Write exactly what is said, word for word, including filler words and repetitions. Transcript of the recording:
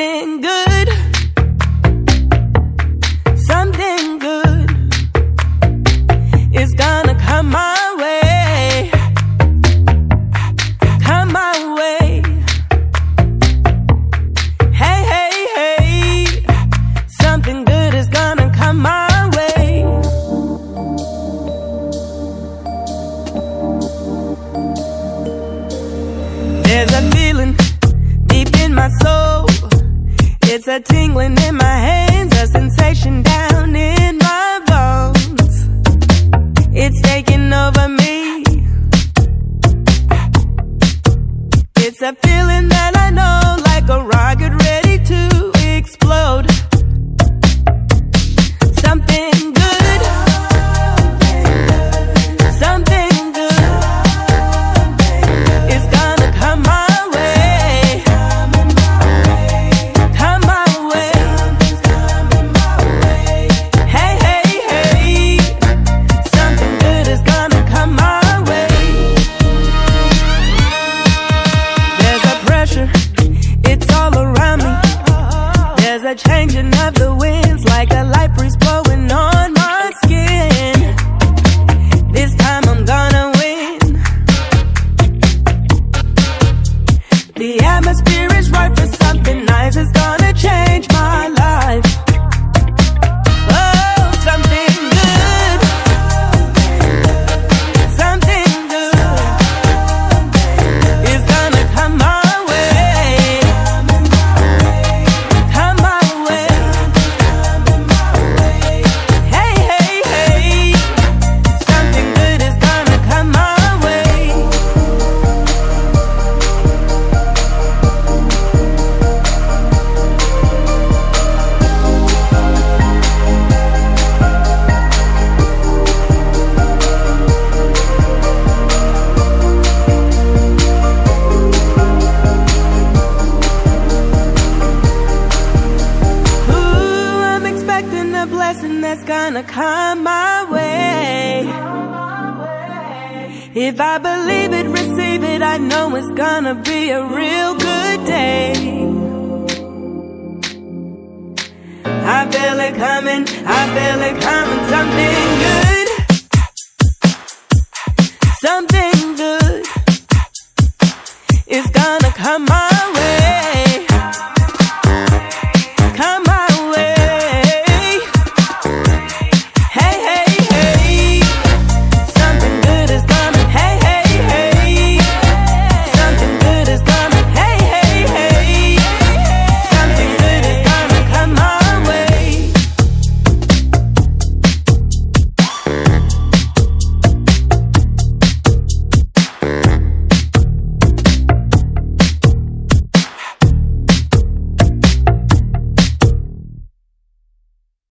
something good, something good is gonna come my way, come my way. Hey, hey, hey, something good is gonna come my way. There's a feeling deep in my soul, it's a tingling in my hands, a sensation down in my bones. It's taking over me. It's a feeling that I know, like a rocket ready to explode. Something good, something good is gonna come my way, come my way. Hey, hey, hey, something good is gonna come my way. There's a pressure, it's all around me. There's a changing of the winds, like a light breeze blowing on my skin. This time I'm gonna win. The atmosphere is right for something nice, it's gonna change my life. Oh, something good, something good is gonna come my way, come my way. Hey, hey, hey, something good is gonna come my way. Ooh, I'm expecting a blessing that's gonna come my way. If I believe it, receive it, I know it's gonna be a real good day. I feel it coming, I feel it coming. Something good, something good is gonna come my